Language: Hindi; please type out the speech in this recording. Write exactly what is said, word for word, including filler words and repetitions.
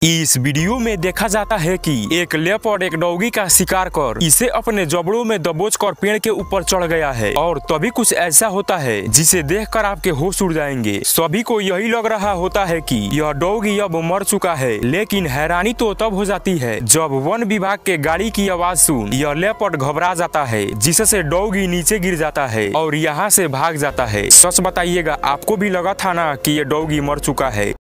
इस वीडियो में देखा जाता है कि एक लेपर्ड एक डॉगी का शिकार कर इसे अपने जबड़ों में दबोच कर पेड़ के ऊपर चढ़ गया है और तभी कुछ ऐसा होता है जिसे देखकर आपके होश उड़ जाएंगे। सभी को यही लग रहा होता है कि यह डॉगी अब मर चुका है, लेकिन हैरानी तो तब हो जाती है जब वन विभाग के गाड़ी की आवाज सुन यह लेपर्ड घबरा जाता है, जिससे डॉगी नीचे गिर जाता है और यहाँ से भाग जाता है। सच बताइएगा, आपको भी लगा था ना कि ये डॉगी मर चुका है?